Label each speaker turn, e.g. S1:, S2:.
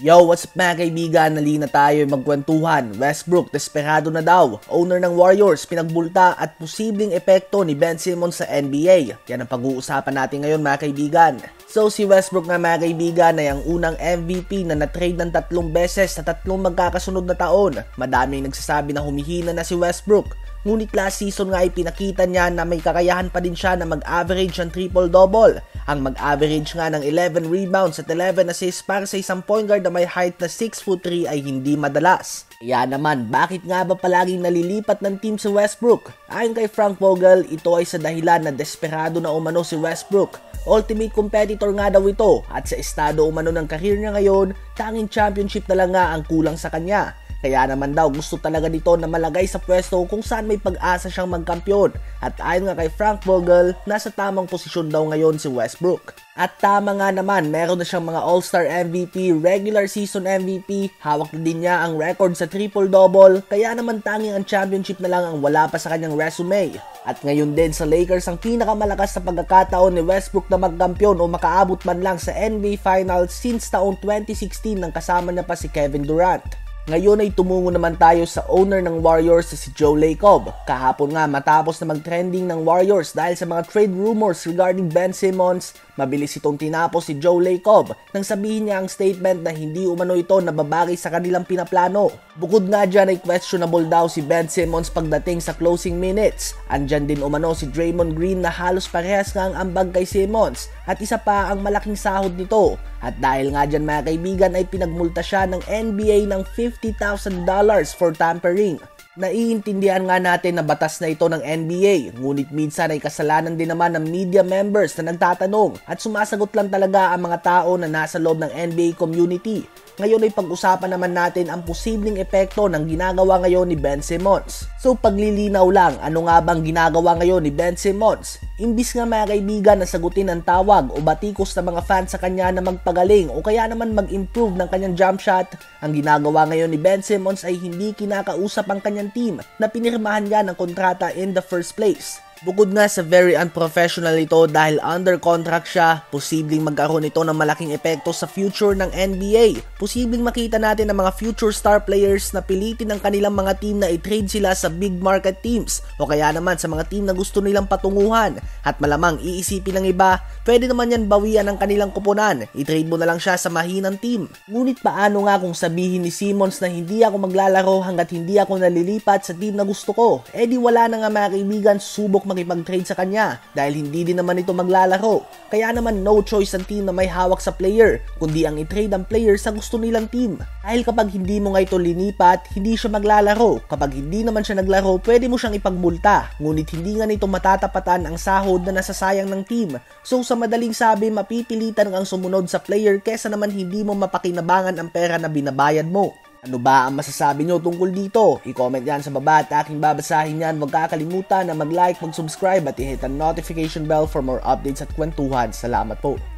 S1: Yo, what's up mga kaibigan? Nali na tayo magkwentuhan. Westbrook, Desperado na daw. Owner ng Warriors, Pinagmulta at posibleng epekto ni Ben Simmons sa NBA. Yan ang pag-uusapan natin ngayon mga kaibigan. So si Westbrook nga mga kaibigan ay ang unang MVP na na-trade ng 3 beses sa 3 magkakasunod na taon. Madaming nagsasabi na humihina na si Westbrook. Ngunit last season nga ay pinakita niya na may kakayahan pa din siya na mag-average ng triple-double. Ang mag-average nga ng 11 rebounds at 11 assists para sa isang point guard na may height na 6'3" ay hindi madalas. Kaya naman, bakit nga ba palaging nalilipat ng team si Westbrook? Ayon kay Frank Vogel, ito ay sa dahilan na desperado na umano si Westbrook. Ultimate competitor nga daw ito at sa estado umano ng career niya ngayon, tanging championship na lang nga ang kulang sa kanya. Kaya naman daw gusto talaga nito na malagay sa pwesto kung saan may pag-asa siyang magkampiyon. At ayon nga kay Frank Vogel, nasa tamang posisyon daw ngayon si Westbrook. At tama nga naman, meron na siyang mga All-Star MVP, regular season MVP, hawak na din niya ang record sa triple-double, kaya naman tanging ang championship na lang ang wala pa sa kanyang resume. At ngayon din sa Lakers ang pinakamalakas sa pagkakataon ni Westbrook na magkampiyon o makaabot man lang sa NBA Finals since taong 2016 nang kasama niya pa si Kevin Durant. Ngayon ay tumungo naman tayo sa owner ng Warriors si Joe Lacob. Kahapon nga matapos na mag-trending ng Warriors dahil sa mga trade rumors regarding Ben Simmons, mabilis itong tinapos si Joe Lacob nang sabihin niya ang statement na hindi umano ito nababagay sa kanilang pinaplano. Bukod nga dyan ay questionable daw si Ben Simmons pagdating sa closing minutes. Andyan din umano si Draymond Green na halos parehas nga ang ambag kay Simmons at isa pa ang malaking sahod nito. At dahil nga dyan mga kaibigan ay pinagmulta siya ng NBA ng $50,000 for tampering. Naiintindihan nga natin na batas na ito ng NBA, ngunit minsan ay kasalanan din naman ng media members na nagtatanong at sumasagot lang talaga ang mga tao na nasa loob ng NBA community. Ngayon ay pag-usapan naman natin ang posibleng epekto ng ginagawa ngayon ni Ben Simmons. So paglilinaw lang, ano nga bang ginagawa ngayon ni Ben Simmons? Imbis nga mga kaibigan na sagutin ang tawag o batikos ng mga fans sa kanya na magpagaling o kaya naman mag-improve ng kanyang jump shot, ang ginagawa ngayon ni Ben Simmons ay hindi kinakausap ang kanyang team na pinirmahan niya ng kontrata in the first place. Bukod nga sa very unprofessional ito dahil under contract siya, posibleng magkaroon ito ng malaking epekto sa future ng NBA. Posibleng makita natin ang mga future star players na pilitin ng kanilang mga team na i-trade sila sa big market teams o kaya naman sa mga team na gusto nilang patunguhan. At malamang iisipin ng iba, pwede naman yan bawian ng kanilang kuponan. I-trade mo na lang siya sa mahinang team. Ngunit paano nga kung sabihin ni Simmons na hindi ako maglalaro hanggat hindi ako nalilipat sa team na gusto ko? Eh di wala na nga mga kaibigan, subok makipag-trade sa kanya dahil hindi din naman ito maglalaro. Kaya naman no choice ang team na may hawak sa player kundi ang i-trade ang player sa gusto nilang team. Dahil kapag hindi mo nga ito linipat, hindi siya maglalaro. Kapag hindi naman siya naglaro, pwede mo siyang ipagmulta. Ngunit hindi nga nito matatapatan ang sahod na nasasayang ng team. So sa madaling sabi, mapipilitan kang sumunod sa player kesa naman hindi mo mapakinabangan ang pera na binabayad mo. Ano ba ang masasabi nyo tungkol dito? I-comment yan sa baba at aking babasahin yan. Huwag kakalimutan na mag-like, mag-subscribe at i-hit ang notification bell for more updates at kwentuhan. Salamat po.